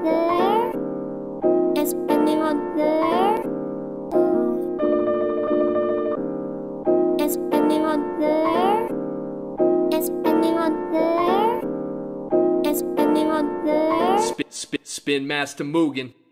there. It's anyone there? Is anyone there? Is anyone there? Is anyone there? Spin Master Mugen.